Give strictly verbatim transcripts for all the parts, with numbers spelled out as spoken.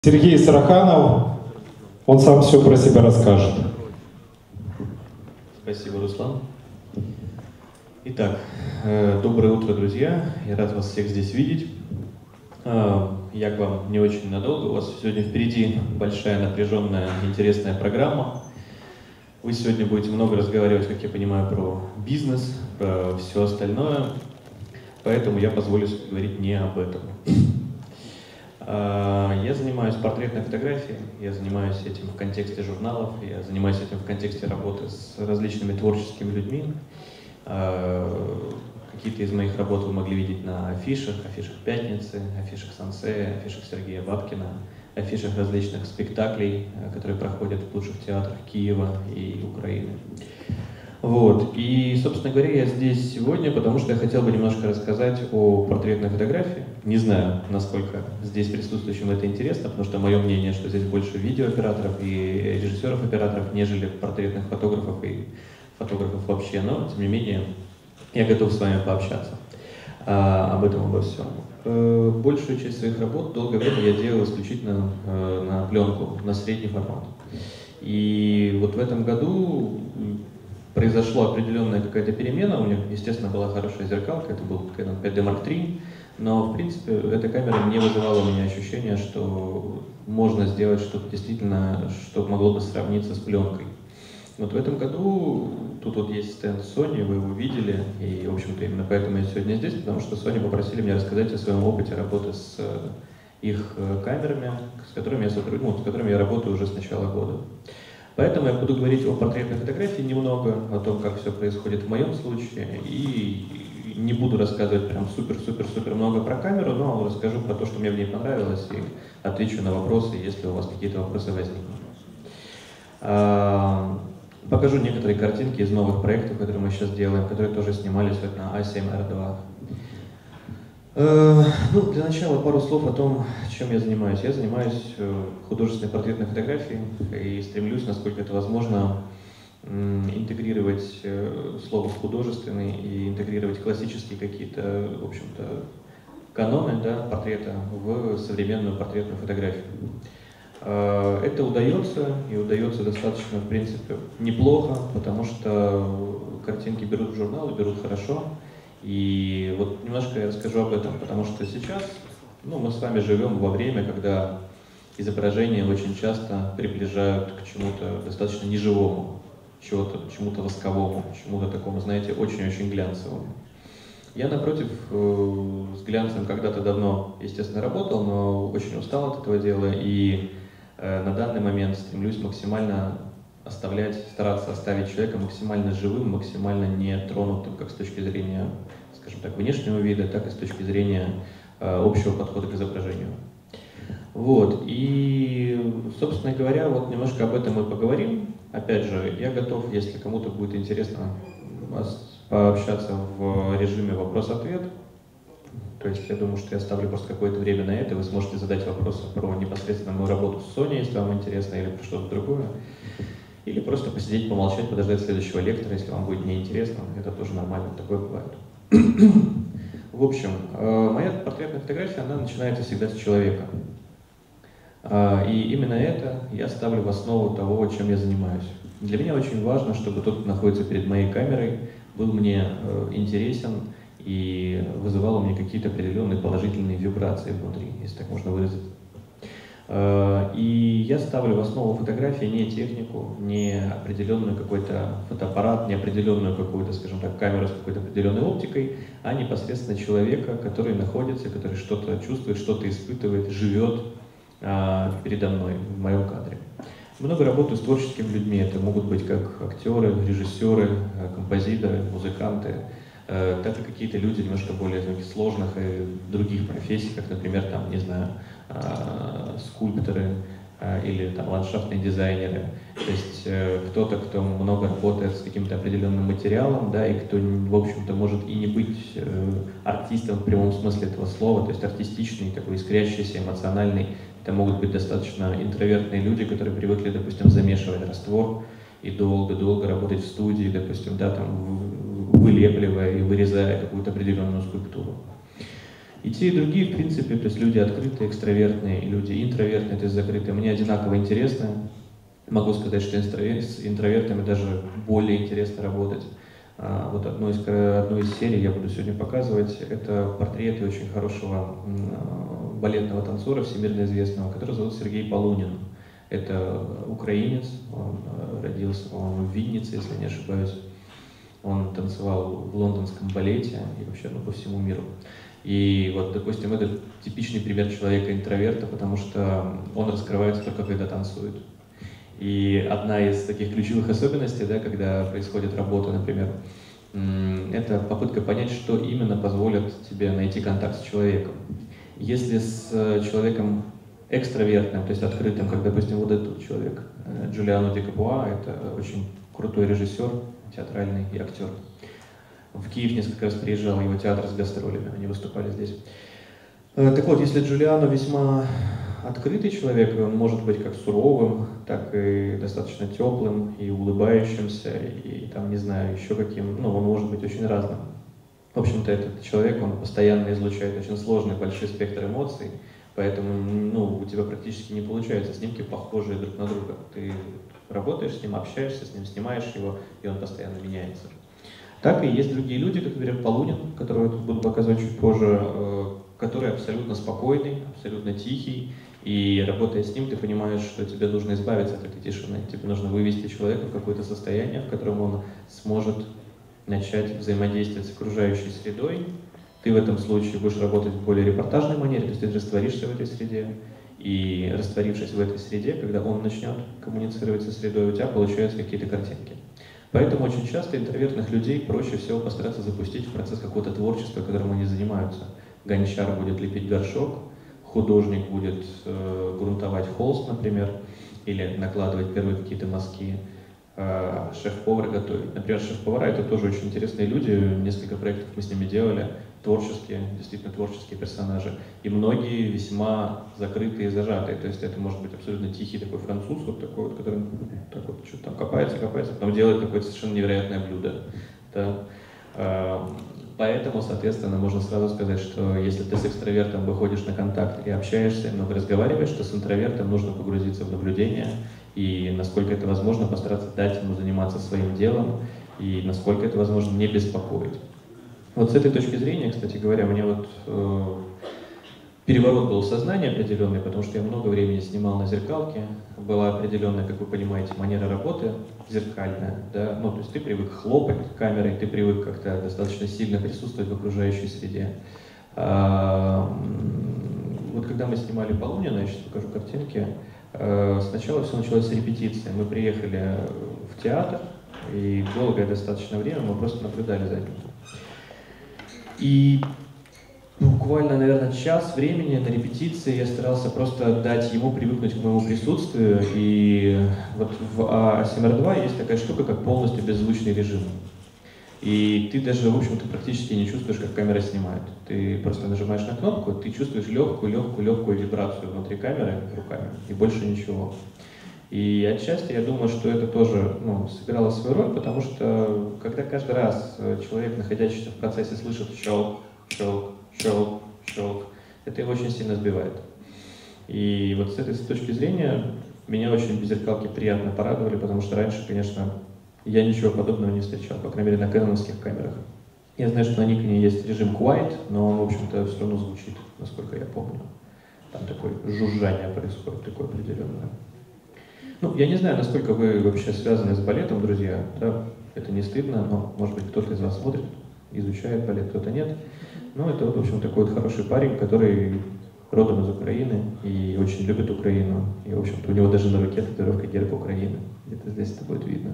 Сергей Сараханов, он сам все про себя расскажет. Спасибо, Руслан. Итак, доброе утро, друзья. Я рад вас всех здесь видеть. Я к вам не очень надолго. У вас сегодня впереди большая, напряженная, интересная программа. Вы сегодня будете много разговаривать, как я понимаю, про бизнес, про все остальное. Поэтому я позволю себе говорить не об этом. Я занимаюсь портретной фотографией, я занимаюсь этим в контексте журналов, я занимаюсь этим в контексте работы с различными творческими людьми. Какие-то из моих работ вы могли видеть на афишах, афишах «Пятницы», афишах «Сансея», афишах Сергея Бабкина, афишах различных спектаклей, которые проходят в лучших театрах Киева и Украины. Вот. И, собственно говоря, я здесь сегодня, потому что я хотел бы немножко рассказать о портретной фотографии. Не знаю, насколько здесь присутствующим это интересно, потому что мое мнение, что здесь больше видеооператоров и режиссеров-операторов, нежели портретных фотографов и фотографов вообще. Но, тем не менее, я готов с вами пообщаться а, об этом, обо всем. Э, большую часть своих работ долгое время я делал исключительно э, на пленку, на средний формат. И вот в этом году произошла определенная какая-то перемена. У меня, естественно, была хорошая зеркалка, это был Canon пять дэ Марк три, но, в принципе, эта камера не вызывала у меня ощущения, что можно сделать что-то действительно, что могло бы сравниться с пленкой. Вот в этом году тут вот есть стенд Sony, вы его видели, и, в общем-то, именно поэтому я сегодня здесь, потому что Sony попросили меня рассказать о своем опыте работы с их камерами, с которыми я сотрудничаю, с которыми я работаю уже с начала года. Поэтому я буду говорить о портретной фотографии немного, о том, как все происходит в моем случае, и не буду рассказывать прям супер-супер-супер много про камеру, но расскажу про то, что мне в ней понравилось, и отвечу на вопросы, если у вас какие-то вопросы возникнут. Покажу некоторые картинки из новых проектов, которые мы сейчас делаем, которые тоже снимались вот на а семь эр два. Ну, для начала пару слов о том, чем я занимаюсь. Я занимаюсь художественной портретной фотографией и стремлюсь, насколько это возможно, интегрировать слово «художественный» и интегрировать классические какие-то, в общем-то, каноны, да, портрета в современную портретную фотографию. Это удается, и удается достаточно, в принципе, неплохо, потому что картинки берут в журналы, берут хорошо. И вот немножко я расскажу об этом, потому что сейчас, ну, мы с вами живем во время, когда изображения очень часто приближают к чему-то достаточно неживому, чему-то, чему-то восковому, чему-то такому, знаете, очень-очень глянцевому. Я, напротив, с глянцем когда-то давно, естественно, работал, но очень устал от этого дела, и на данный момент стремлюсь максимально оставлять, стараться оставить человека максимально живым, максимально нетронутым, как с точки зрения, скажем так, внешнего вида, так и с точки зрения э, общего подхода к изображению. Вот, и, собственно говоря, вот немножко об этом мы поговорим. Опять же, я готов, если кому-то будет интересно пообщаться в режиме вопрос-ответ. То есть я думаю, что я оставлю просто какое-то время на это, вы сможете задать вопросы про непосредственно мою работу с Sony, если вам интересно, или про что-то другое. Или просто посидеть, помолчать, подождать следующего лектора, если вам будет неинтересно. Это тоже нормально, такое бывает. В общем, моя портретная фотография, она начинается всегда с человека. И именно это я ставлю в основу того, чем я занимаюсь. Для меня очень важно, чтобы тот, кто находится перед моей камерой, был мне интересен и вызывал у меня какие-то определенные положительные вибрации внутри, если так можно выразить. И я ставлю в основу фотографии не технику, не определенную какой-то фотоаппарат, не определенную какую-то, скажем так, камеру с какой-то определенной оптикой, а непосредственно человека, который находится, который что-то чувствует, что-то испытывает, живет а, передо мной, в моем кадре. Много работаю с творческими людьми, это могут быть как актеры, режиссеры, композиторы, музыканты, так и какие-то люди немножко более сложных и других профессий, как, например, там, не знаю, скульпторы или там ландшафтные дизайнеры. То есть кто-то, кто много работает с каким-то определенным материалом, да, и кто, в общем-то, может и не быть артистом в прямом смысле этого слова, то есть артистичный, такой искрящийся, эмоциональный. Это могут быть достаточно интровертные люди, которые привыкли, допустим, замешивать раствор и долго-долго работать в студии, допустим, да, там, вылепливая и вырезая какую-то определенную скульптуру. И те, и другие, в принципе, то есть люди открытые, экстравертные, и люди интровертные, то есть закрытые, мне одинаково интересно. Могу сказать, что с интровертами даже более интересно работать. Вот одну из, одну из серий я буду сегодня показывать. Это портреты очень хорошего балетного танцора, всемирно известного, который зовут Сергей Полунин. Это украинец, он родился, по-моему, в Виннице, если не ошибаюсь. Он танцевал в лондонском балете и вообще ну, по всему миру. И вот, допустим, это типичный пример человека-интроверта, потому что он раскрывается только когда танцует. И одна из таких ключевых особенностей, да, когда происходит работа, например, это попытка понять, что именно позволит тебе найти контакт с человеком. Если с человеком экстравертным, то есть открытым, как, допустим, вот этот человек, Джулиано Ди Капуа, это очень крутой режиссер, театральный и актер. В Киев несколько раз приезжал его театр с гастролями, они выступали здесь. Так вот, если Джулиано весьма открытый человек, он может быть как суровым, так и достаточно теплым, и улыбающимся, и там, не знаю, еще каким, ну, он может быть очень разным. В общем-то, этот человек, он постоянно излучает очень сложный, большой спектр эмоций, поэтому, ну, у тебя практически не получаются снимки, похожие друг на друга. Ты работаешь с ним, общаешься с ним, снимаешь его, и он постоянно меняется. Так и есть другие люди, как, например, Полунин, которого я тут буду показывать чуть позже, который абсолютно спокойный, абсолютно тихий, и работая с ним, ты понимаешь, что тебе нужно избавиться от этой тишины, тебе нужно вывести человека в какое-то состояние, в котором он сможет начать взаимодействовать с окружающей средой. Ты в этом случае будешь работать в более репортажной манере, то есть ты растворишься в этой среде, и растворившись в этой среде, когда он начнет коммуницировать со средой, у тебя получаются какие-то картинки. Поэтому очень часто интровертных людей проще всего постараться запустить в процесс какого-то творчества, которым они занимаются. Гончар будет лепить горшок, художник будет э, грунтовать холст, например, или накладывать первые какие-то мазки, э, шеф-повар готовить. Например, шеф-повара — это тоже очень интересные люди, несколько проектов мы с ними делали, творческие, действительно творческие персонажи, и многие весьма закрытые и зажатые, то есть это может быть абсолютно тихий такой француз, вот такой вот, который так вот что-то там копается, копается, потом делает какое-то совершенно невероятное блюдо. Да? Поэтому, соответственно, можно сразу сказать, что если ты с экстравертом выходишь на контакт и общаешься, много разговариваешь, то с интровертом нужно погрузиться в наблюдение и, насколько это возможно, постараться дать ему заниматься своим делом и, насколько это возможно, не беспокоить. Вот с этой точки зрения, кстати говоря, мне вот э, переворот был в сознании определенный, потому что я много времени снимал на зеркалке, была определенная, как вы понимаете, манера работы зеркальная, да, ну, то есть ты привык хлопать камерой, ты привык как-то достаточно сильно присутствовать в окружающей среде. А, вот когда мы снимали Полунина, я сейчас покажу картинки, э, сначала все началось с репетиции. Мы приехали в театр, и долгое достаточно время мы просто наблюдали за ним. И буквально, наверное, час времени на репетиции я старался просто дать ему привыкнуть к моему присутствию. И вот в а эс эм эр два есть такая штука, как полностью беззвучный режим. И ты даже, в общем-то, практически не чувствуешь, как камера снимает. Ты просто нажимаешь на кнопку, ты чувствуешь легкую, легкую, легкую вибрацию внутри камеры руками, и больше ничего. И отчасти я думаю, что это тоже ну, сыграло свою роль, потому что когда каждый раз человек, находящийся в процессе, слышит щелк, щелк, щелк, щелк, это его очень сильно сбивает. И вот с этой точки зрения меня очень беззеркалки приятно порадовали, потому что раньше, конечно, я ничего подобного не встречал, по крайней мере, на кэноновских камерах. Я знаю, что на Никоне есть режим Quiet, но он, в общем-то, все равно звучит, насколько я помню. Там такое жужжание происходит, такое определенное. Ну, я не знаю, насколько вы вообще связаны с балетом, друзья, да? Это не стыдно, но, может быть, кто-то из вас смотрит, изучает балет, кто-то нет. Ну, это, вот, в общем, такой вот хороший парень, который родом из Украины и очень любит Украину. И, в общем-то, у него даже на руке татуировка герба Украины. Где-то здесь это будет видно.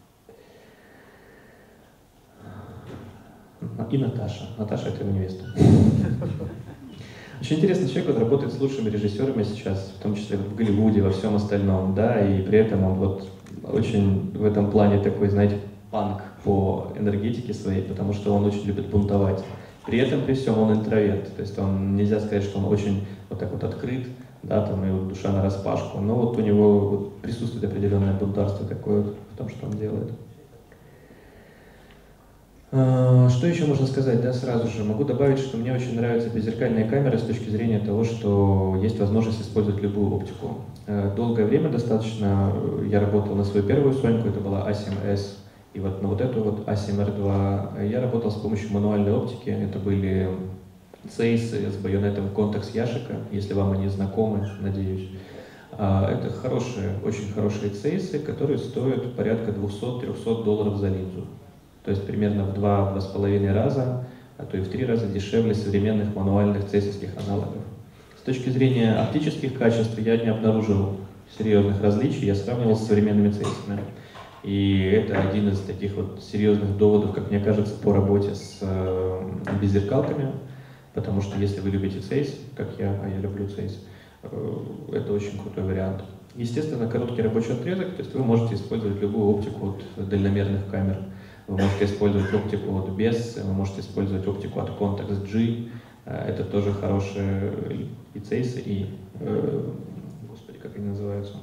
И Наташа. Наташа — это его невеста. Очень интересный человек, он работает с лучшими режиссерами сейчас, в том числе в Голливуде, во всем остальном, да, и при этом он вот очень в этом плане такой, знаете, панк по энергетике своей, потому что он очень любит бунтовать. При этом, при всем, он интроверт, то есть он, нельзя сказать, что он очень вот так вот открыт, да, там, и вот душа нараспашку, но вот у него вот присутствует определенное бунтарство такое вот в том, что он делает. Что еще можно сказать, да, сразу же? Могу добавить, что мне очень нравятся беззеркальные камеры с точки зрения того, что есть возможность использовать любую оптику. Долгое время достаточно я работал на свою первую Соньку, это была а семь эс, и вот на вот эту вот а семь эр два я работал с помощью мануальной оптики. Это были цейсы с байонетом Contax Yashica, если вам они знакомы, надеюсь. Это хорошие, очень хорошие цейсы, которые стоят порядка двухсот-трехсот долларов за линзу. То есть примерно в два-два с половиной раза, а то и в три раза дешевле современных мануальных цейсовских аналогов. С точки зрения оптических качеств я не обнаружил серьезных различий, я сравнивал с современными цейсами. И это один из таких вот серьезных доводов, как мне кажется, по работе с э, беззеркалками, потому что если вы любите цейс, как я, а я люблю цейс, э, это очень крутой вариант. Естественно, короткий рабочий отрезок, то есть вы можете использовать любую оптику от дальномерных камер. Вы можете использовать оптику от без, вы можете использовать оптику от Contax G. Это тоже хорошие и цейсы, и, э, господи, как они называются?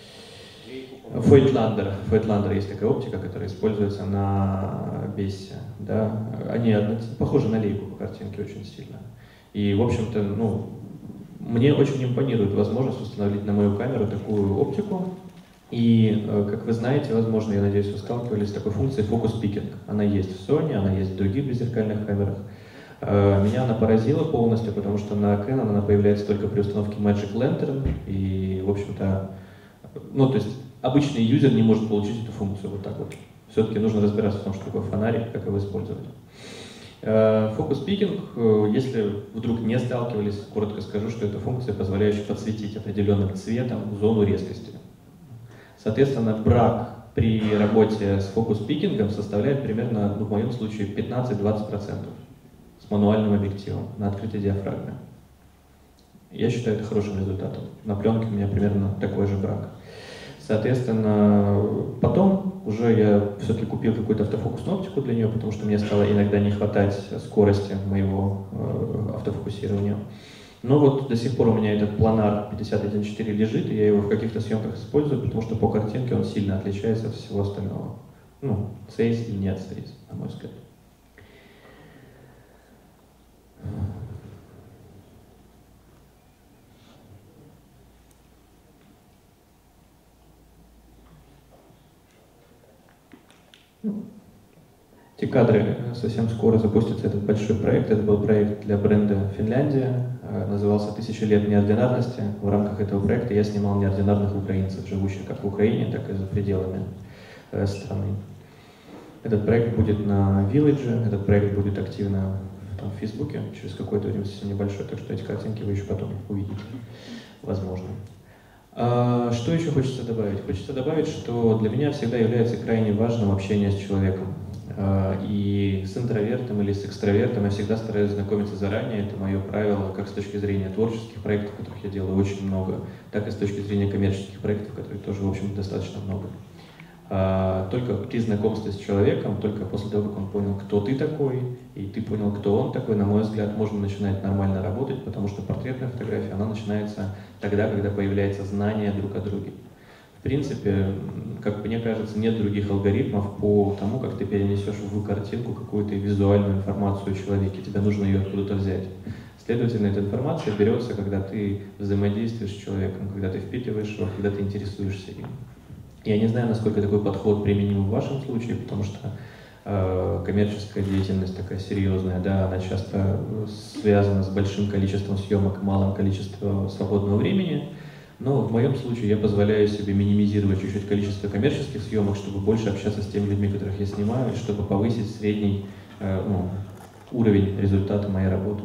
Voigtlander. Voigtlander есть такая оптика, которая используется на бесе. Да? Они похожи на лейку по картинке очень сильно. И, в общем-то, ну, мне очень импонирует возможность установить на мою камеру такую оптику. И, как вы знаете, возможно, я надеюсь, вы сталкивались с такой функцией Focus Picking. Она есть в Sony, она есть в других беззеркальных камерах. Меня она поразила полностью, потому что на Canon она появляется только при установке Magic Lantern. И, в общем-то, ну, то есть обычный юзер не может получить эту функцию вот так вот. Все-таки нужно разбираться в том, что такое фонарик, как его использовать. Focus Picking, если вдруг не сталкивались, коротко скажу, что это функция, позволяющая подсветить определенным цветом зону резкости. Соответственно, брак при работе с фокус-пикингом составляет примерно, ну, в моем случае, пятнадцать-двадцать процентов с мануальным объективом на открытой диафрагме. Я считаю это хорошим результатом. На пленке у меня примерно такой же брак. Соответственно, потом уже я все-таки купил какую-то автофокусную оптику для нее, потому что мне стало иногда не хватать скорости моего э, автофокусирования. Но вот до сих пор у меня этот планар пятьдесят один четыре лежит, и я его в каких-то съемках использую, потому что по картинке он сильно отличается от всего остального. Ну, цейс и нет цейс, на мой взгляд. Эти кадры совсем скоро запустится этот большой проект. Это был проект для бренда Финляндия, назывался «Тысяча лет неординарности». В рамках этого проекта я снимал неординарных украинцев, живущих как в Украине, так и за пределами страны. Этот проект будет на Village, этот проект будет активно там, в Фейсбуке через какое-то время, совсем небольшое, так что эти картинки вы еще потом увидите, возможно. А что еще хочется добавить? Хочется добавить, что для меня всегда является крайне важным общение с человеком. И с интровертом или с экстравертом я всегда стараюсь знакомиться заранее. Это мое правило как с точки зрения творческих проектов, которых я делаю очень много, так и с точки зрения коммерческих проектов, которых тоже, в общем, достаточно много. Только при знакомстве с человеком, только после того, как он понял, кто ты такой, и ты понял, кто он такой, на мой взгляд, можно начинать нормально работать, потому что портретная фотография, она начинается тогда, когда появляется знание друг о друге. В принципе, как мне кажется, нет других алгоритмов по тому, как ты перенесешь в картинку какую-то визуальную информацию о человеке. Тебе нужно ее откуда-то взять. Следовательно, эта информация берется, когда ты взаимодействуешь с человеком, когда ты впитываешь его, когда ты интересуешься им. Я не знаю, насколько такой подход применим в вашем случае, потому что э, коммерческая деятельность такая серьезная, да, она часто связана с большим количеством съемок, малым количеством свободного времени. Но в моем случае я позволяю себе минимизировать чуть-чуть количество коммерческих съемок, чтобы больше общаться с теми людьми, которых я снимаю, и чтобы повысить средний э, ну, уровень результата моей работы.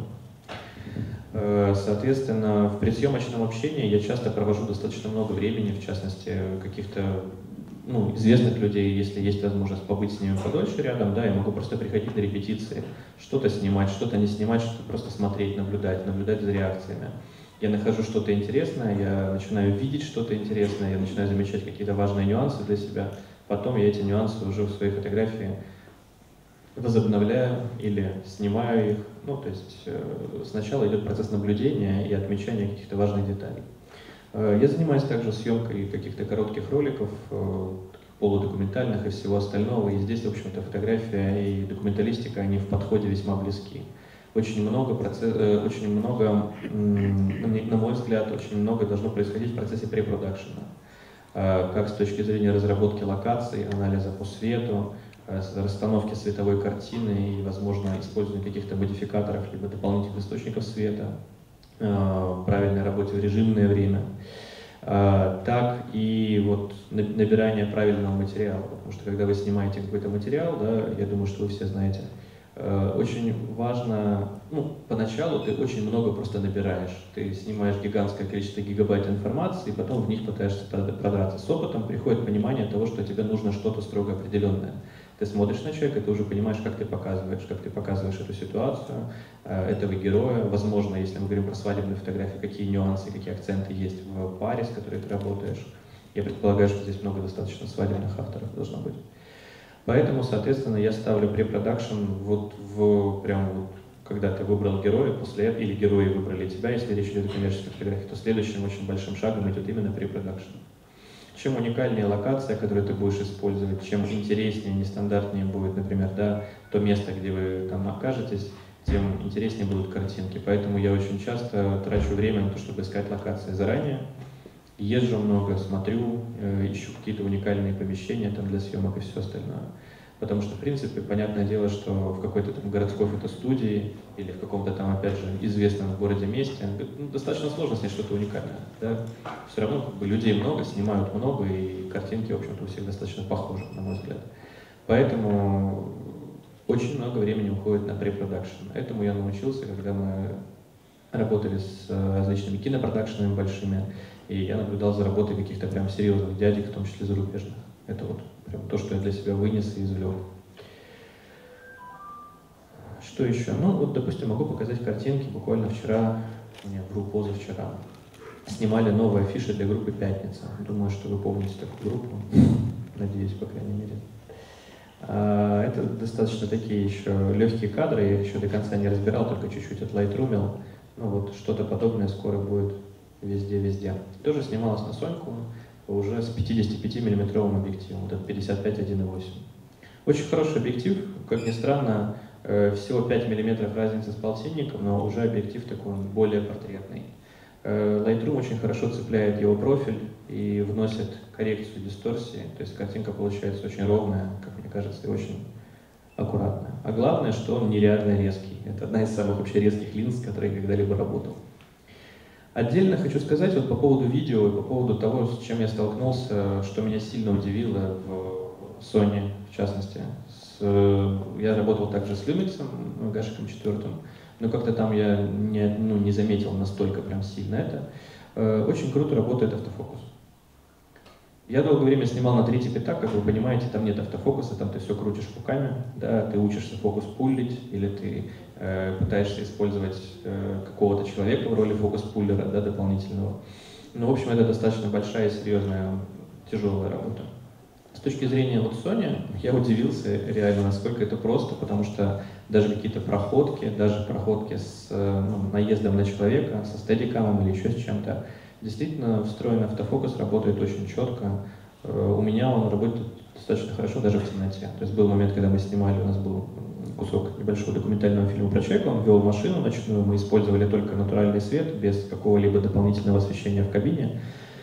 Э, соответственно, в предсъемочном общении я часто провожу достаточно много времени, в частности, каких-то ну, известных людей, если есть возможность побыть с ними подольше рядом, да, я могу просто приходить на репетиции, что-то снимать, что-то не снимать, что-то просто смотреть, наблюдать, наблюдать за реакциями. Я нахожу что-то интересное, я начинаю видеть что-то интересное, я начинаю замечать какие-то важные нюансы для себя. Потом я эти нюансы уже в своей фотографии возобновляю или снимаю их. Ну, то есть э, сначала идет процесс наблюдения и отмечания каких-то важных деталей. Э, я занимаюсь также съемкой каких-то коротких роликов, э, полудокументальных и всего остального. И здесь, в общем-то, фотография и документалистика, они в подходе весьма близки. Очень много, процесс, очень много, на мой взгляд, очень много должно происходить в процессе препродакшена. Как с точки зрения разработки локаций, анализа по свету, расстановки световой картины и, возможно, использования каких-то модификаторов либо дополнительных источников света, правильной работе в режимное время, так и вот набирание правильного материала. Потому что когда вы снимаете какой-то материал, да, я думаю, что вы все знаете, очень важно, ну, поначалу ты очень много просто набираешь. Ты снимаешь гигантское количество гигабайт информации, и потом в них пытаешься продраться. С опытом приходит понимание того, что тебе нужно что-то строго определенное. Ты смотришь на человека, ты уже понимаешь, как ты показываешь, как ты показываешь эту ситуацию, этого героя. Возможно, если мы говорим про свадебные фотографии, какие нюансы, какие акценты есть в паре, с которой ты работаешь. Я предполагаю, что здесь много достаточно свадебных авторов должно быть. Поэтому, соответственно, я ставлю препродакшн вот в, прям вот, когда ты выбрал героя, после этого, или герои выбрали тебя, если речь идет о коммерческой фотографии, то следующим очень большим шагом идет именно препродакшн. Чем уникальнее локация, которую ты будешь использовать, чем интереснее, нестандартнее будет, например, да, то место, где вы там окажетесь, тем интереснее будут картинки. Поэтому я очень часто трачу время на то, чтобы искать локации заранее. Езжу много, смотрю, э, ищу какие-то уникальные помещения там для съемок и все остальное. Потому что, в принципе, понятное дело, что в какой-то там городской фотостудии или в каком-то там, опять же, известном в городе месте ну, достаточно сложно снять что-то уникальное. Да? Все равно как бы, людей много, снимают много, и картинки, в общем-то, у всех достаточно похожи, на мой взгляд. Поэтому очень много времени уходит на препродакшн. Этому я научился, когда мы работали с различными кинопродакшенами большими, и я наблюдал за работой каких-то прям серьезных дядек, в том числе зарубежных. Это вот прям то, что я для себя вынес и извлек. Что еще? Ну, вот, допустим, могу показать картинки. Буквально вчера, не, вру, позавчера, снимали новые афиши для группы «Пятница». Думаю, что вы помните такую группу. Надеюсь, по крайней мере. Это достаточно такие еще легкие кадры. Я их еще до конца не разбирал, только чуть-чуть отлайтрумил. Ну вот, что-то подобное скоро будет везде-везде. Тоже снималась на Соньку, уже с пятидесятипятимиллиметровым объективом, вот этот пятьдесят пять один и восемь. Очень хороший объектив, как ни странно, всего пять миллиметров разницы с полтинником, но уже объектив такой более портретный. Lightroom очень хорошо цепляет его профиль и вносит коррекцию дисторсии, то есть картинка получается очень ровная, как мне кажется, и очень аккуратная. А главное, что он нереально резкий. Это одна из самых вообще резких линз, с которой я когда-либо работал. Отдельно хочу сказать вот по поводу видео и по поводу того, с чем я столкнулся, что меня сильно удивило в Sony, в частности. С, я работал также с Lumix, Гашиком четвертым, но как-то там я не, ну, не заметил настолько прям сильно это. Очень круто работает автофокус. Я долгое время снимал на третий пятак, как вы понимаете, там нет автофокуса, там ты все крутишь руками, да, ты учишься фокус пулить, или ты э, пытаешься использовать э, какого-то человека в роли фокус-пуллера, да, дополнительного. Ну, в общем, это достаточно большая и серьезная, тяжелая работа. С точки зрения вот Sony, я удивился реально, насколько это просто, потому что даже какие-то проходки, даже проходки с ну, наездом на человека, со стедикамом или еще с чем-то, действительно, встроенный автофокус работает очень четко. У меня он работает достаточно хорошо даже в темноте. То есть был момент, когда мы снимали, у нас был кусок небольшого документального фильма про человека, он вел машину ночную, мы использовали только натуральный свет, без какого-либо дополнительного освещения в кабине.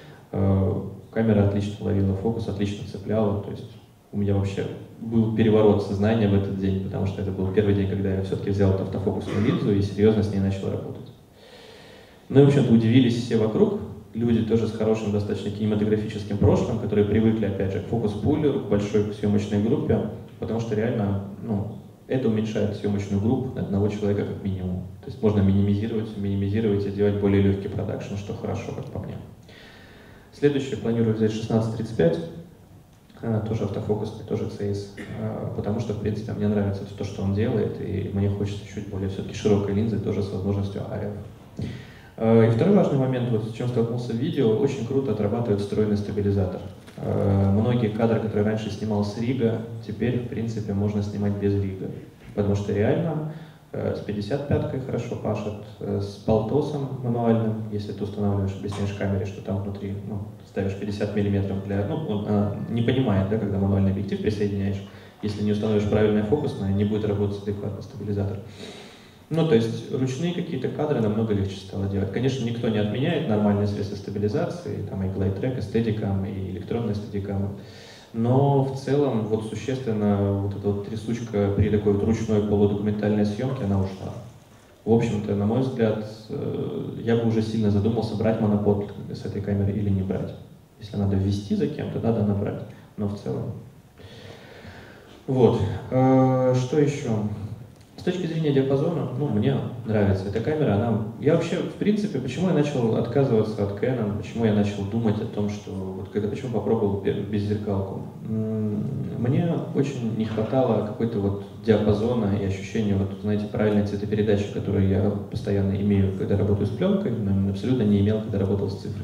Камера отлично ловила фокус, отлично цепляла. То есть у меня вообще был переворот сознания в этот день, потому что это был первый день, когда я все-таки взял эту автофокусную линзу и серьезно с ней начал работать. Ну и, в общем-то, удивились все вокруг. Люди тоже с хорошим достаточно кинематографическим прошлым, которые привыкли, опять же, к фокус-пуллеру, к большой съемочной группе, потому что реально, ну, это уменьшает съемочную группу на одного человека как минимум. То есть можно минимизировать, минимизировать и делать более легкий продакшн, что хорошо, как по мне. Следующее планирую взять шестнадцать тридцать пять, тоже автофокусный, тоже си эс, потому что, в принципе, мне нравится то, что он делает, и мне хочется чуть более все-таки широкой линзы, тоже с возможностью эй ар эф. И второй важный момент, вот с чем столкнулся в видео, очень круто отрабатывает встроенный стабилизатор. Многие кадры, которые раньше снимал с рига, теперь, в принципе, можно снимать без рига, потому что реально С пятьдесят пяткой хорошо пашет, с полтосом мануальным, если ты устанавливаешь, объясняешь камере, что там внутри, ну, ставишь пятьдесят миллиметров для, ну, он она не понимает, да, когда мануальный объектив присоединяешь, если не установишь правильное фокусное, не будет работать адекватно стабилизатор. Ну, то есть ручные какие-то кадры намного легче стало делать. Конечно, никто не отменяет нормальные средства стабилизации, там и Glide Track, и Steadicam, и электронные Steadicam. Но в целом вот существенно вот эта вот трясучка при такой вот ручной полудокументальной съемке, она ушла. В общем-то, на мой взгляд, я бы уже сильно задумался, брать монопод с этой камеры или не брать. Если надо ввести за кем-то, надо набрать. Но в целом. Вот. Что еще? С точки зрения диапазона, ну, мне нравится эта камера. Она... Я вообще, в принципе, почему я начал отказываться от Canon, почему я начал думать о том, что... Вот когда, почему попробовал беззеркалку? Мне очень не хватало какой-то вот диапазона и ощущения, вот, знаете, правильной цветопередачи, которую я постоянно имею, когда работаю с пленкой, но абсолютно не имел, когда работал с цифрой.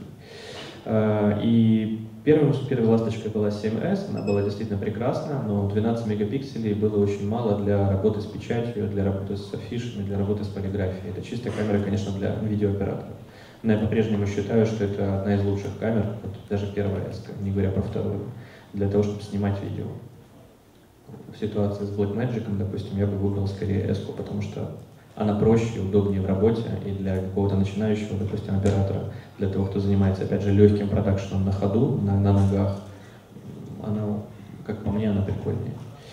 И первым, первой ласточкой была семь эс, она была действительно прекрасна, но двенадцать мегапикселей было очень мало для работы с печатью, для работы с афишами, для работы с полиграфией. Это чистая камера, конечно, для видеооператора. Но я по-прежнему считаю, что это одна из лучших камер, вот даже первая эс, не говоря про вторую, для того, чтобы снимать видео. В ситуации с Blackmagic, допустим, я бы выбрал скорее эс-ку, потому что она проще, удобнее в работе, и для какого-то начинающего, допустим, оператора, для того, кто занимается, опять же, легким продакшеном на ходу, на, на ногах, она, как по мне, она прикольнее.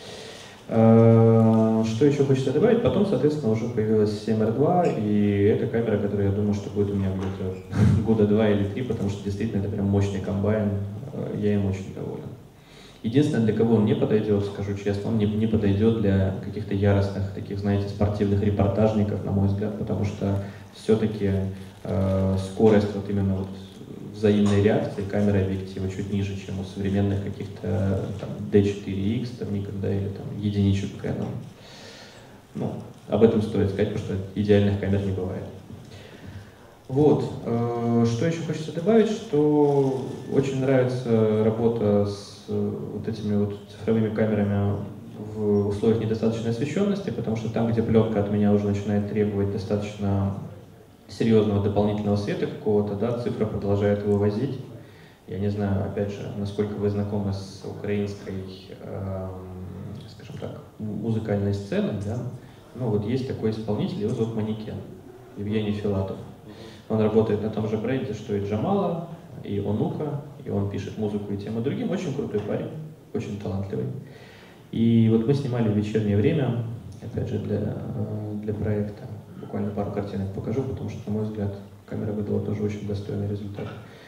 Что еще хочется добавить? Потом, соответственно, уже появилась семь эр два, и это камера, которая, я думаю, что будет у меня где-то года два или три, потому что действительно это прям мощный комбайн, я им очень доволен. Единственное, для кого он не подойдет, скажу честно, он не, не подойдет для каких-то яростных, таких, знаете, спортивных репортажников, на мой взгляд, потому что все-таки э, скорость вот именно вот взаимной реакции камеры объектива чуть ниже, чем у современных каких-то там ди четыре икс, там никогда, или там единичек Canon. Ну, об этом стоит сказать, потому что идеальных камер не бывает. Вот, э, что еще хочется добавить, что очень нравится работа с вот этими вот цифровыми камерами в условиях недостаточной освещенности, потому что там, где пленка от меня уже начинает требовать достаточно серьезного дополнительного света какого-то, да, цифра продолжает его возить. Я не знаю, опять же, насколько вы знакомы с украинской, э, скажем так, музыкальной сценой, да, ну вот есть такой исполнитель, его зовут Манекен, Евгений Филатов. Он работает на том же бренде, что и Джамала, и Онука, и он пишет музыку и тем и другим. Очень крутой парень, очень талантливый. И вот мы снимали в вечернее время, опять же, для, для проекта. Буквально пару картинок покажу, потому что, на мой взгляд, камера выдала тоже очень достойный результат.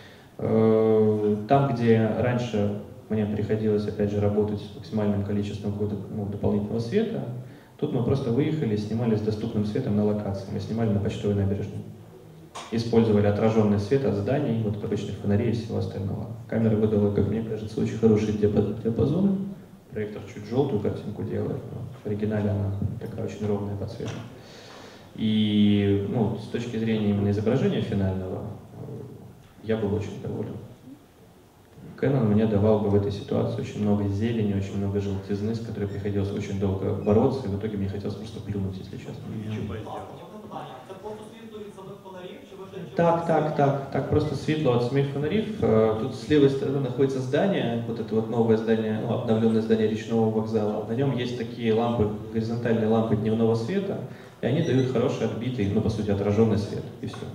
Там, где раньше мне приходилось, опять же, работать с максимальным количеством какого-то, ну, дополнительного света, тут мы просто выехали, снимали с доступным светом на локации. Мы снимали на Почтовой набережной. Использовали отраженный свет от зданий, вот обычных фонарей и всего остального. Камера выдала, как мне кажется, очень хороший диапазон. Проектор чуть желтую картинку делает, но в оригинале она такая очень ровная по цвету. И ну, с точки зрения именно изображения финального, я был очень доволен. Canon мне давал бы в этой ситуации очень много зелени, очень много желтизны, с которой приходилось очень долго бороться, и в итоге мне хотелось просто плюнуть, если честно. Так, так, так, так, просто светло от самих фонарей. Тут с левой стороны находится здание, вот это вот новое здание, ну, обновленное здание речного вокзала. На нем есть такие лампы, горизонтальные лампы дневного света, и они дают хороший отбитый, ну, по сути, отраженный свет, и все.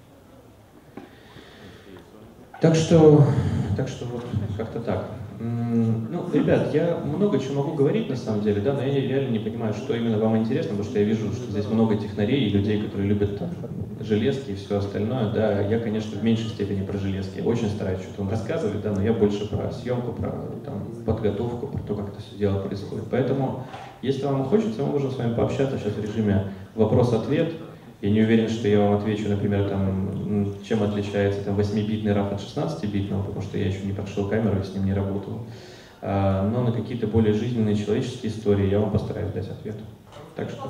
Так что, так что вот как-то так. Ну, ребят, я много чего могу говорить на самом деле, да, но я реально не понимаю, что именно вам интересно, потому что я вижу, что здесь много технарей и людей, которые любят там железки и все остальное, да, я, конечно, в меньшей степени про железки, я очень стараюсь что-то вам рассказывать, да, но я больше про съемку, про там, подготовку, про то, как это все дело происходит. Поэтому, если вам хочется, мы можем с вами пообщаться сейчас в режиме вопрос-ответ. Я не уверен, что я вам отвечу, например, там, чем отличается там, восьмибитный раф от шестнадцатибитного, потому что я еще не прошел камеру и с ним не работал. А, но на какие-то более жизненные человеческие истории я вам постараюсь дать ответ. Так что...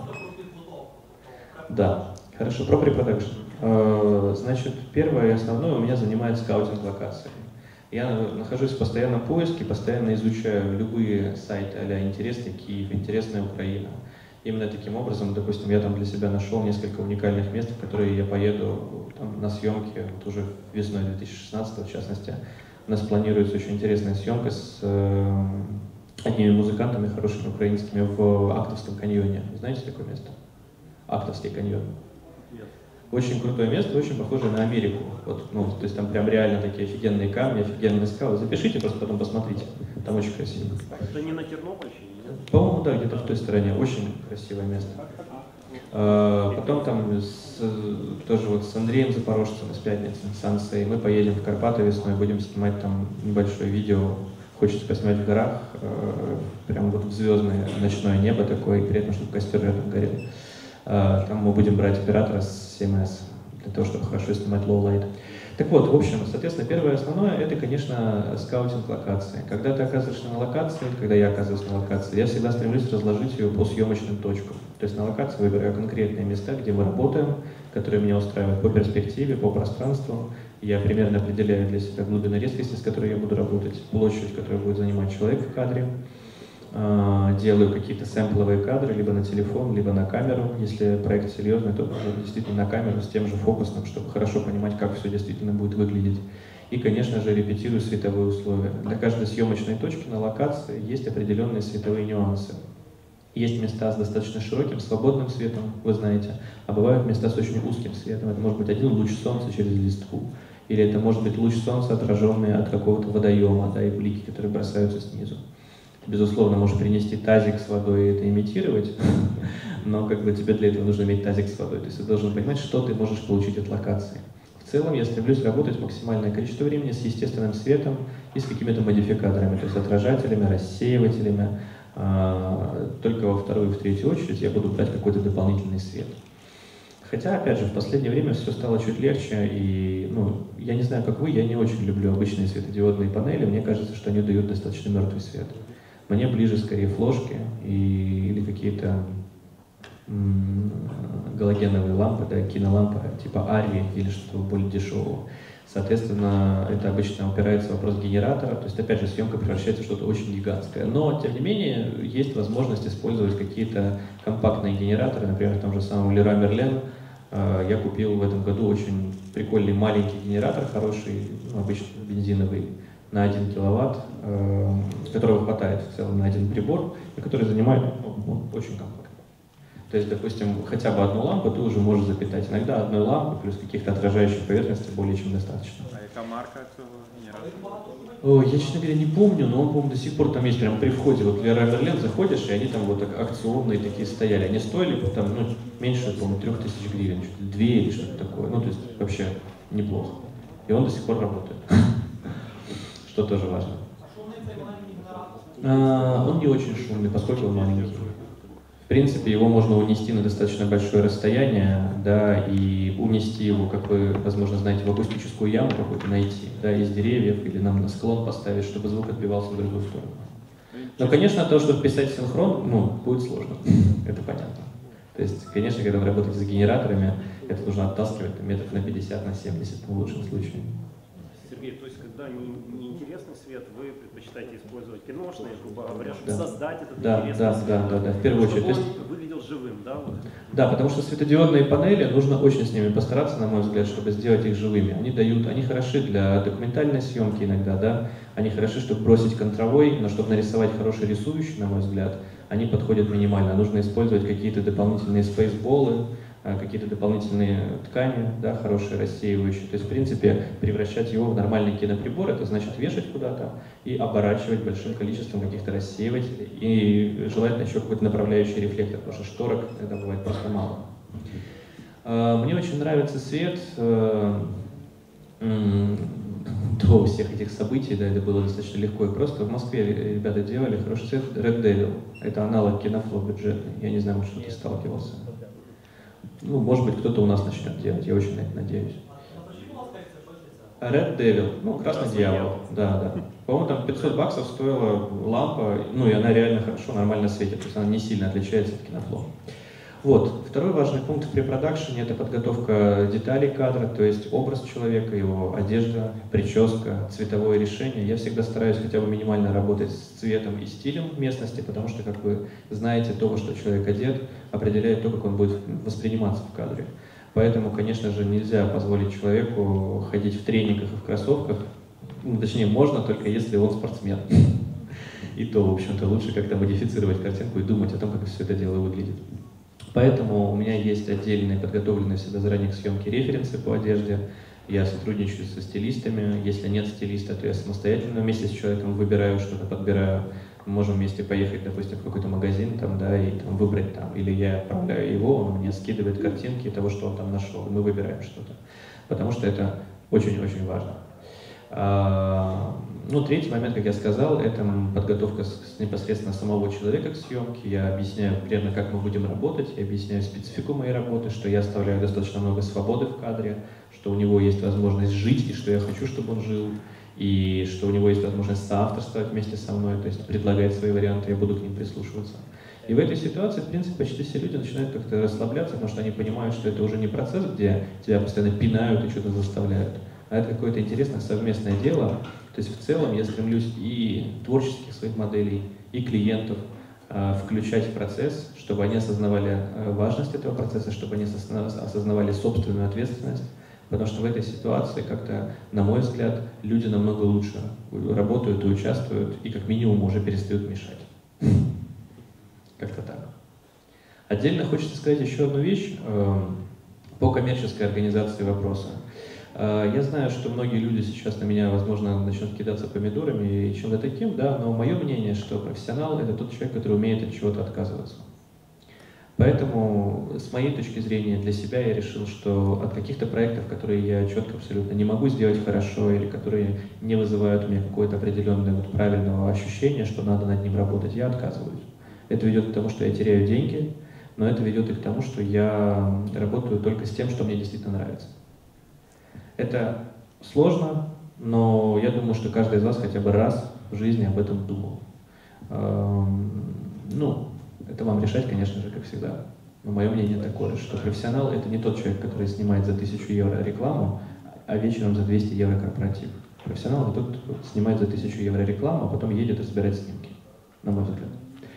Да, хорошо. Про препродакшн. А, значит, первое и основное у меня занимает скаутинг локаций. Я нахожусь в постоянном поиске, постоянно изучаю любые сайты а-ля «Интересный Киев», «Интересная Украина». именно таким образом, допустим, я там для себя нашел несколько уникальных мест, в которые я поеду там, на съемки, вот уже весной две тысячи шестнадцатого в частности. У нас планируется очень интересная съемка с э, одними музыкантами, хорошими украинскими, в Актовском каньоне. Знаете такое место? Актовский каньон. Очень крутое место, очень похоже на Америку. Вот, ну, то есть там прям реально такие офигенные камни, офигенные скалы. Запишите, просто потом посмотрите. Там очень красиво. Это не на Тернопольщине, нет? По-моему, да, где-то в той стороне. Очень красивое место. А, потом там с, тоже вот с Андреем Запорожцем из Пятницы, с Ансей, мы поедем в Карпаты весной, будем снимать там небольшое видео. Хочется поснимать в горах, э, прям вот в звездное ночное небо такое, и приятно, чтобы костер рядом горел. Там мы будем брать оператора с семь эс для того, чтобы хорошо снимать low-light. Так вот, в общем, соответственно, первое основное — это, конечно, скаутинг локации. Когда ты оказываешься на локации, когда я оказываюсь на локации, я всегда стремлюсь разложить ее по съемочным точкам. То есть на локации выбираю конкретные места, где мы работаем, которые меня устраивают по перспективе, по пространству. Я примерно определяю для себя глубину резкости, с которой я буду работать, площадь, которую будет занимать человек в кадре. Делаю какие-то сэмпловые кадры либо на телефон, либо на камеру. Если проект серьезный, то действительно на камеру с тем же фокусом, чтобы хорошо понимать, как все действительно будет выглядеть. И, конечно же, репетирую световые условия. Для каждой съемочной точки на локации есть определенные световые нюансы. Есть места с достаточно широким, свободным светом, вы знаете, а бывают места с очень узким светом. Это может быть один луч солнца через листву, или это может быть луч солнца, отраженный от какого-то водоема, да, и блики, которые бросаются снизу. Безусловно, можешь принести тазик с водой и это имитировать, но как бы тебе для этого нужно иметь тазик с водой. То есть ты должен понимать, что ты можешь получить от локации. В целом я стремлюсь работать максимальное количество времени с естественным светом и с какими-то модификаторами, то есть отражателями, рассеивателями. Только во вторую и в третью очередь я буду брать какой-то дополнительный свет. Хотя, опять же, в последнее время все стало чуть легче, и, ну, я не знаю, как вы, я не очень люблю обычные светодиодные панели, мне кажется, что они дают достаточно мертвый свет. Мне ближе скорее флошки и, или какие-то галогеновые лампы, да, кинолампы типа Арри или что-то более дешевого. Соответственно, это обычно упирается в вопрос генератора, то есть, опять же, съемка превращается в что-то очень гигантское. Но, тем не менее, есть возможность использовать какие-то компактные генераторы, например, в том же самом Leroy Merlin. Я купил в этом году очень прикольный маленький генератор, хороший, ну, обычно бензиновый, на один киловатт, которого хватает в целом на один прибор, и который занимает, ну, очень компактно. То есть, допустим, хотя бы одну лампу ты уже можешь запитать. Иногда одной лампы плюс каких-то отражающих поверхностей более чем достаточно. А яка марка этого генератора? О, я, честно говоря, не помню, но он, по-моему, до сих пор там есть, прямо при входе. Вот в Leroy Merlin заходишь, и они там вот так акционные такие стояли. Они стоили там, ну, меньше, по-моему, трех тысяч гривен, две или что-то такое. Ну, то есть, вообще неплохо. И он до сих пор работает. Что тоже важно. А, он не очень шумный, поскольку он маленький. В принципе, его можно унести на достаточно большое расстояние, да, и унести его, как вы, возможно, знаете, в акустическую яму какую-то найти, да, из деревьев, или нам на склон поставить, чтобы звук отбивался в другую сторону. Но, конечно, то, чтобы писать синхрон, ну, будет сложно, это понятно. То есть, конечно, когда вы работаете с генераторами, это нужно оттаскивать метров на пятьдесят, на семьдесят, в лучшем случае. Сергей, то есть, когда неинтересный не свет, вы предпочитаете использовать киношные, грубо говоря, чтобы да. создать этот да, интересный да, свет? Да, да, да, в первую чтобы очередь. он выглядел живым, да? Вот. Да, потому что светодиодные панели, нужно очень с ними постараться, на мой взгляд, чтобы сделать их живыми. Они дают, они хороши для документальной съемки иногда, да, они хороши, чтобы бросить контровой, но чтобы нарисовать хороший рисующий, на мой взгляд, они подходят минимально. Нужно использовать какие-то дополнительные спейсболы, какие-то дополнительные ткани, да, хорошие, рассеивающие. То есть, в принципе, превращать его в нормальный киноприбор, это значит вешать куда-то и оборачивать большим количеством каких-то рассеивателей. И желательно еще какой-то направляющий рефлектор, потому что шторок это бывает просто мало. Мне очень нравится свет до всех этих событий, да, это было достаточно легко и просто. В Москве ребята делали хороший цвет Red Devil. Это аналог Кинофло бюджетный. Я не знаю, может, кто-то сталкивался. Ну, может быть, кто-то у нас начнет делать, я очень на это надеюсь. Red Devil, ну, красный дьявол, да, да. По-моему, там пятьсот баксов стоила лампа, ну, и она реально хорошо, нормально светит, то есть она не сильно отличается от Кинофло. Вот. Второй важный пункт в препродакшене — это подготовка деталей кадра, то есть образ человека, его одежда, прическа, цветовое решение. Я всегда стараюсь хотя бы минимально работать с цветом и стилем местности, потому что, как вы знаете, то, во что человек одет, определяет то, как он будет восприниматься в кадре. Поэтому, конечно же, нельзя позволить человеку ходить в трениках и в кроссовках. Ну, точнее, можно, только если он спортсмен. И то, в общем-то, лучше как-то модифицировать картинку и думать о том, как все это дело выглядит. Поэтому у меня есть отдельные подготовленные всегда заранее к съемке референсы по одежде. Я сотрудничаю со стилистами. Если нет стилиста, то я самостоятельно вместе с человеком выбираю, что-то подбираю. Мы можем вместе поехать, допустим, в какой-то магазин там, да, и там, выбрать там. Или я отправляю его, он мне скидывает картинки того, что он там нашел. Мы выбираем что-то. Потому что это очень-очень важно. А, ну, третий момент, как я сказал, это подготовка с, с непосредственно самого человека к съемке. Я объясняю примерно, как мы будем работать, я объясняю специфику моей работы, что я оставляю достаточно много свободы в кадре, что у него есть возможность жить, и что я хочу, чтобы он жил, и что у него есть возможность соавторствовать вместе со мной, то есть предлагать свои варианты, я буду к ним прислушиваться. И в этой ситуации, в принципе, почти все люди начинают как-то расслабляться, потому что они понимают, что это уже не процесс, где тебя постоянно пинают и что-то заставляют, а это какое-то интересное совместное дело. То есть в целом я стремлюсь и творческих своих моделей, и клиентов э, включать в процесс, чтобы они осознавали э, важность этого процесса, чтобы они осознавали собственную ответственность, потому что в этой ситуации как-то, на мой взгляд, люди намного лучше работают и участвуют, и как минимум уже перестают мешать. Как-то так. Отдельно хочется сказать еще одну вещь э, по коммерческой организации вопроса. Я знаю, что многие люди сейчас на меня, возможно, начнут кидаться помидорами и чем-то таким, да, но мое мнение, что профессионал — это тот человек, который умеет от чего-то отказываться. Поэтому, с моей точки зрения, для себя я решил, что от каких-то проектов, которые я четко абсолютно не могу сделать хорошо или которые не вызывают у меня какое-то определенное вот правильного ощущения, что надо над ним работать, я отказываюсь. Это ведет к тому, что я теряю деньги, но это ведет и к тому, что я работаю только с тем, что мне действительно нравится. Это сложно, но я думаю, что каждый из вас хотя бы раз в жизни об этом думал. Ну, это вам решать, конечно же, как всегда. Но мое мнение такое, что профессионал — это не тот человек, который снимает за тысячу евро рекламу, а вечером за двести евро корпоратив. Профессионал — это тот, кто снимает за тысячу евро рекламу, а потом едет и собирает снимки, на мой взгляд.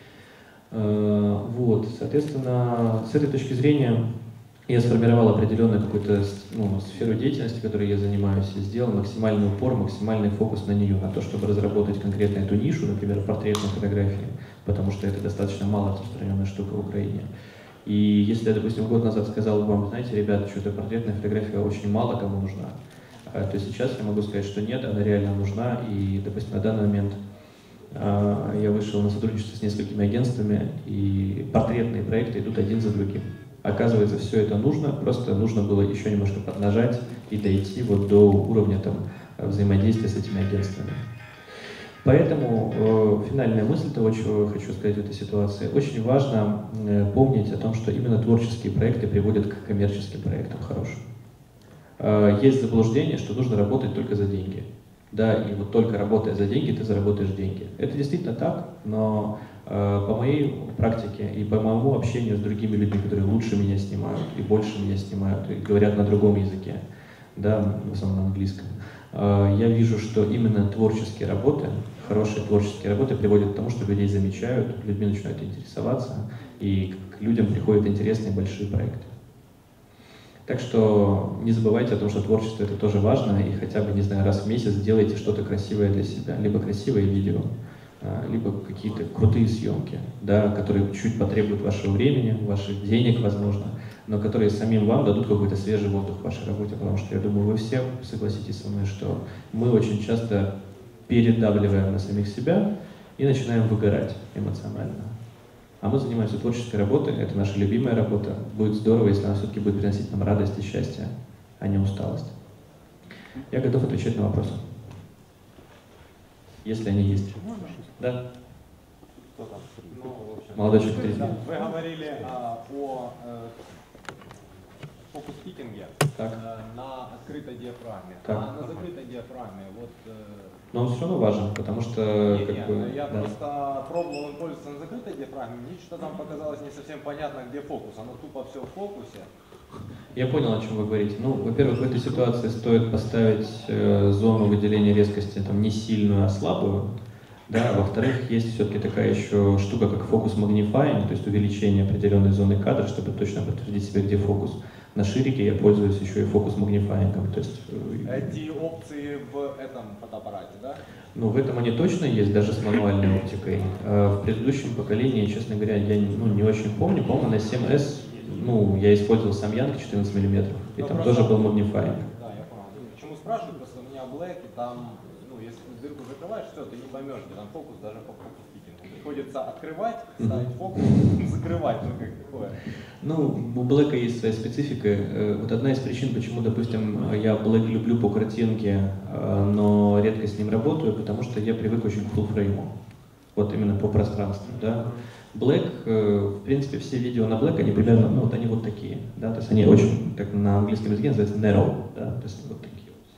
Вот, соответственно, с этой точки зрения я сформировал определенную какую-то ну, сферу деятельности, которой я занимаюсь, и сделал максимальный упор, максимальный фокус на нее, на то, чтобы разработать конкретно эту нишу, например, портретной фотографии, потому что это достаточно мало распространенная штука в Украине. И если я, допустим, год назад сказал вам, знаете, ребята, что-то портретная фотография очень мало кому нужна, то сейчас я могу сказать, что нет, она реально нужна, и, допустим, на данный момент я вышел на сотрудничество с несколькими агентствами, и портретные проекты идут один за другим. Оказывается, все это нужно, просто нужно было еще немножко поднажать и дойти вот до уровня там, взаимодействия с этими агентствами. Поэтому э, финальная мысль того, чего я хочу сказать в этой ситуации, очень важно э, помнить о том, что именно творческие проекты приводят к коммерческим проектам хорошим. Э, есть заблуждение, что нужно работать только за деньги. Да, и вот только работая за деньги, ты заработаешь деньги. Это действительно так, но э, по моей практике и по моему общению с другими людьми, которые лучше меня снимают и больше меня снимают, и говорят на другом языке, да, в основном на английском, э, я вижу, что именно творческие работы, хорошие творческие работы приводят к тому, что людей замечают, людьми начинают интересоваться, и к людям приходят интересные большие проекты. Так что не забывайте о том, что творчество — это тоже важно, и хотя бы, не знаю, раз в месяц делайте что-то красивое для себя. Либо красивое видео, либо какие-то крутые съемки, да, которые чуть потребуют вашего времени, ваших денег, возможно, но которые самим вам дадут какой-то свежий воздух в вашей работе, потому что я думаю, вы все согласитесь со мной, что мы очень часто передавливаем на самих себя и начинаем выгорать эмоционально. А мы занимаемся творческой работой, это наша любимая работа. Будет здорово, если она все-таки будет приносить нам радость и счастье, а не усталость. Я готов отвечать на вопросы, если они есть. Да? Молодой человек, тридцать. Вы говорили а, о э, фокус-питинге Так. э, на открытой диафрагме. Так. А на закрытой диафрагме, вот э, Но он все равно важен, потому что... Не, как не, бы, я да. просто пробовал им пользоваться на закрытой диафрагме, мне что-то там показалось не совсем понятно, где фокус. Оно тупо все в фокусе. Я понял, о чем вы говорите. Ну, во-первых, в этой ситуации стоит поставить э, зону выделения резкости там, не сильную, а слабую. Да? Во-вторых, есть все-таки такая еще штука, как фокус magnifiing, то есть увеличение определенной зоны кадра, чтобы точно подтвердить себе, где фокус. На ширике я пользуюсь еще и фокус магнифайингом. То есть, Эти опции в этом фотоаппарате, да? ну, в этом они точно есть, даже с мануальной оптикой. А в предыдущем поколении, честно говоря, я ну, не очень помню. По-моему, на семь эс ну, я использовал Samyang четырнадцать миллиметров, и Но там просто- тоже был магнифайинг. Да, я понял. Почему спрашиваю? Просто у меня Black, и там, ну, если ты дырку закрываешь, все, ты не поймешь, где там фокус, даже по фокус фитингу. Приходится открывать, ставить фокус, закрывать, ну, как такое. Ну, у Блэка есть своя специфика. Э, Вот одна из причин, почему, допустим, я Блэк люблю по картинке, э, но редко с ним работаю, потому что я привык очень к фуллфрейму. Вот именно по пространству, да. Black, э, в принципе, все видео на Black, они примерно, ну, вот они вот такие, да, то есть они очень, как на английском языке называется narrow, да, то есть вот такие вот.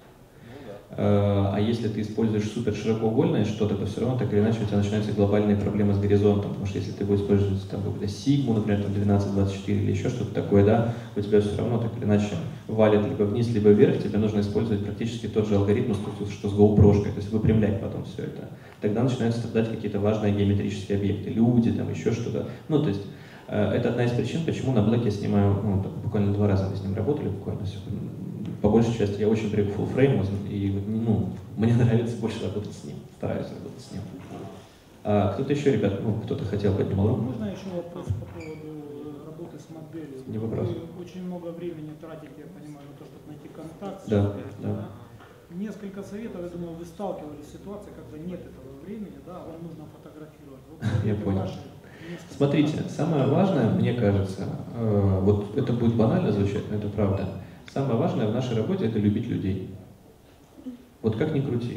А если ты используешь супер широкоугольное что-то, то все равно так или иначе у тебя начинаются глобальные проблемы с горизонтом, потому что если ты будешь использовать там какую-то сигму, например, там двенадцать двадцать четыре или еще что-то такое, да, у тебя все равно так или иначе валит либо вниз, либо вверх, тебе нужно использовать практически тот же алгоритм, что с GoPro-шкой, то есть выпрямлять потом все это. Тогда начинают страдать какие-то важные геометрические объекты, люди, там еще что-то. Ну, то есть э, это одна из причин, почему на Black я снимаю, ну, так, буквально два раза мы с ним работали, буквально все. По большей части я очень привык к фуллфрейму, и ну, мне нравится больше работать с ним, стараюсь работать с ним. А кто-то еще, ребят, ну, кто-то хотел поднимал руку? Можно еще вопрос по поводу работы с моделью? Не вопрос. Вы очень много времени тратите, я понимаю, на то, чтобы найти контакт. Да, человеком, да. Несколько советов, я думаю, вы сталкивались с ситуацией, когда нет этого времени, да, вам нужно фотографировать. Вот Я советы понял. ваши, несколько Смотрите, фотографий. самое важное, мне кажется, э, вот это будет банально звучать, но это правда. Самое важное в нашей работе — это любить людей. Вот как ни крути.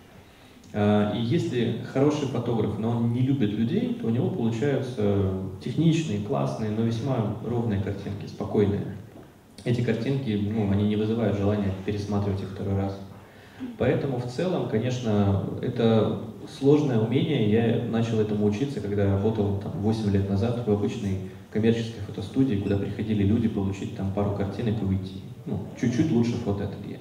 А, И если хороший фотограф, но он не любит людей, то у него получаются техничные, классные, но весьма ровные картинки, спокойные. Эти картинки, ну, они не вызывают желания пересматривать их второй раз. Поэтому в целом, конечно, это сложное умение. Я начал этому учиться, когда работал там, восемь лет назад в обычной коммерческой фотостудии, куда приходили люди получить там пару картинок и уйти. Ну, чуть-чуть лучше фотоателье.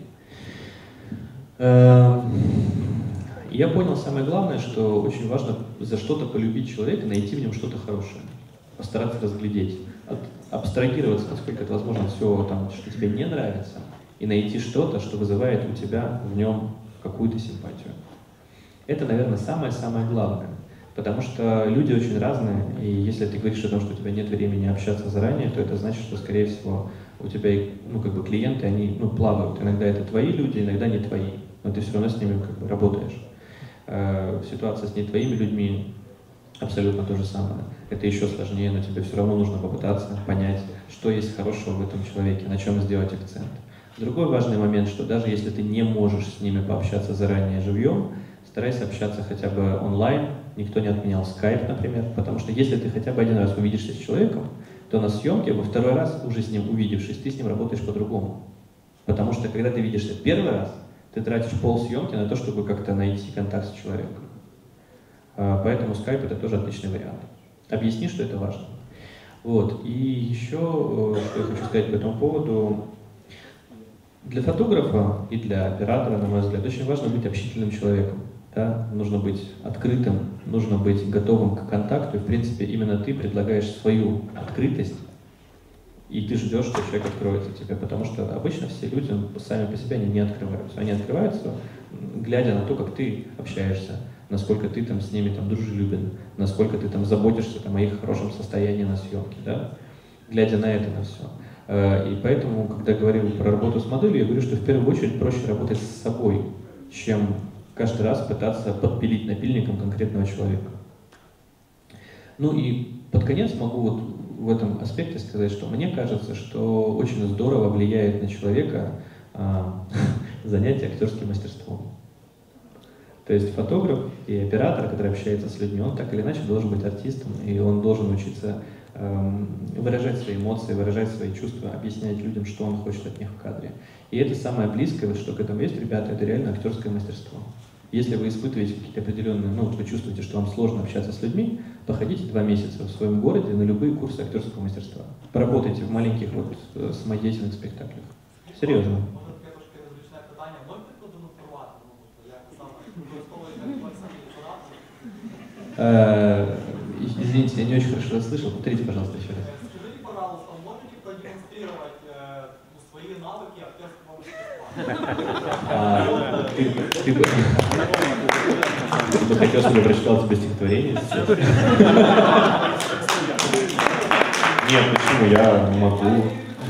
Я понял самое главное, что очень важно за что-то полюбить человека, найти в нем что-то хорошее, постараться разглядеть, от, абстрагироваться, насколько это возможно, все, там, что тебе не нравится, и найти что-то, что вызывает у тебя в нем какую-то симпатию. Это, наверное, самое-самое главное, потому что люди очень разные, и если ты говоришь о том, что у тебя нет времени общаться заранее, то это значит, что, скорее всего, у тебя, ну, как бы клиенты, они, ну, плавают. Иногда это твои люди, иногда не твои, но ты все равно с ними как бы работаешь. Э, ситуация с не твоими людьми абсолютно то же самое. Это еще сложнее, но тебе все равно нужно попытаться понять, что есть хорошего в этом человеке, на чем сделать акцент. Другой важный момент, что даже если ты не можешь с ними пообщаться заранее живьем, старайся общаться хотя бы онлайн. Никто не отменял скайп, например, потому что если ты хотя бы один раз увидишься с человеком, то на съемке во второй раз, уже с ним увидевшись, ты с ним работаешь по-другому. Потому что когда ты видишься первый раз, ты тратишь полсъемки на то, чтобы как-то найти контакт с человеком. Поэтому скайп — это тоже отличный вариант. Объясни, что это важно. Вот. И еще, что я хочу сказать по этому поводу. Для фотографа и для оператора, на мой взгляд, очень важно быть общительным человеком. Да? Нужно быть открытым, нужно быть готовым к контакту. И, в принципе, именно ты предлагаешь свою открытость, и ты ждешь, что человек откроется тебе. Потому что обычно все люди сами по себе они не открываются. Они открываются, глядя на то, как ты общаешься, насколько ты там с ними там дружелюбен, насколько ты там заботишься там, о их хорошем состоянии на съемке. Да? Глядя на это, на все. И поэтому, когда говорю про работу с моделью, я говорю, что в первую очередь проще работать с собой, чем каждый раз пытаться подпилить напильником конкретного человека. Ну и под конец могу вот в этом аспекте сказать, что мне кажется, что очень здорово влияет на человека а, занятие актерским мастерством. То есть фотограф и оператор, который общается с людьми, он так или иначе должен быть артистом, и он должен учиться выражать свои эмоции, выражать свои чувства, объяснять людям, что он хочет от них в кадре. И это самое близкое, вот что к этому есть, ребята, это реально актерское мастерство. Если вы испытываете какие-то определенные, ну, вы чувствуете, что вам сложно общаться с людьми, походите два месяца в своем городе на любые курсы актерского мастерства. Поработайте в маленьких вот э, самодеятельных спектаклях. Серьезно. Э, Извините, я не очень хорошо расслышал. Повторите, пожалуйста, еще раз. Скажите, пожалуйста, можете продемонстрировать э, свои навыки актерского мастерства? А, ты, ты, бы, ты бы хотел, чтобы я прочитал тебе стихотворение сейчас? Нет, почему? Я могу.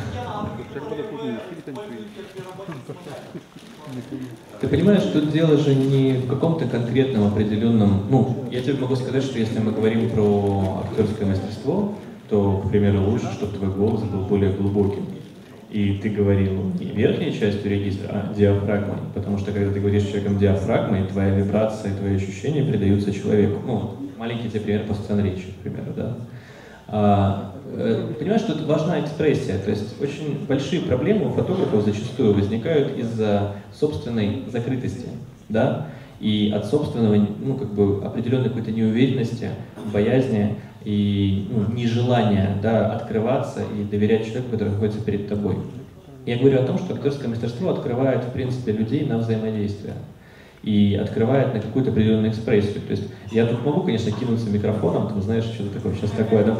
Ты понимаешь, тут дело же не в каком-то конкретном определенном... Ну, я тебе могу сказать, что если мы говорим про актерское мастерство, то, к примеру, лучше, чтобы твой голос был более глубоким. И ты говорил не верхней частью регистра, а диафрагмой. Потому что, когда ты говоришь с человеком диафрагмой, твоя вибрация, твои ощущения передаются человеку. Ну, маленький тебе пример по сценречи, к примеру, да? А, понимаешь, тут важна экспрессия, то есть очень большие проблемы у фотографов зачастую возникают из-за собственной закрытости, да, и от собственного, ну, как бы определенной какой-то неуверенности, боязни и ну, нежелания, да, открываться и доверять человеку, который находится перед тобой. Я говорю о том, что актерское мастерство открывает, в принципе, людей на взаимодействие и открывает на какую-то определенную экспрессию. То есть я тут могу, конечно, кинуться микрофоном, ты знаешь, что-то такое, сейчас такое, да?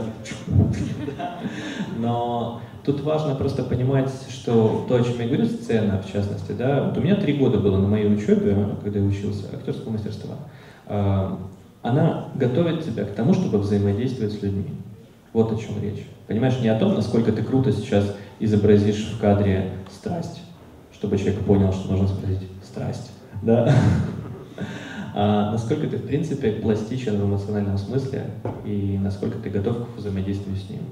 Но тут важно просто понимать, что то, о чем я говорю, сцена, в частности, да, вот у меня три года было на моей учебе, когда я учился, актерского мастерства. Она готовит тебя к тому, чтобы взаимодействовать с людьми. Вот о чем речь. Понимаешь, не о том, насколько ты круто сейчас изобразишь в кадре страсть, чтобы человек понял, что нужно спросить страсть. Да? А насколько ты, в принципе, пластичен в эмоциональном смысле и насколько ты готов к взаимодействию с ним.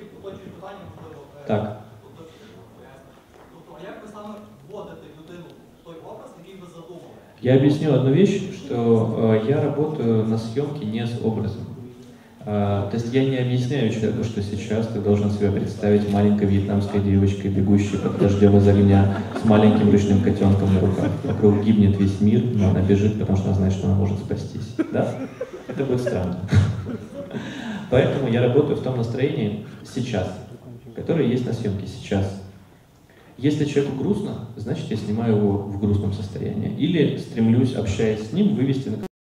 Так. Я объясню одну вещь, что э, я работаю на съемке не с образом. Uh, то есть я не объясняю человеку, что сейчас ты должен себя представить маленькой вьетнамской девочкой, бегущей под дождем из огня, с маленьким ручным котенком на руках. Вокруг гибнет весь мир, но она бежит, потому что она знает, что она может спастись. Да? Это будет странно. Поэтому я работаю в том настроении сейчас, которое есть на съемке сейчас. Если человеку грустно, значит я снимаю его в грустном состоянии. Или стремлюсь, общаясь с ним, вывести на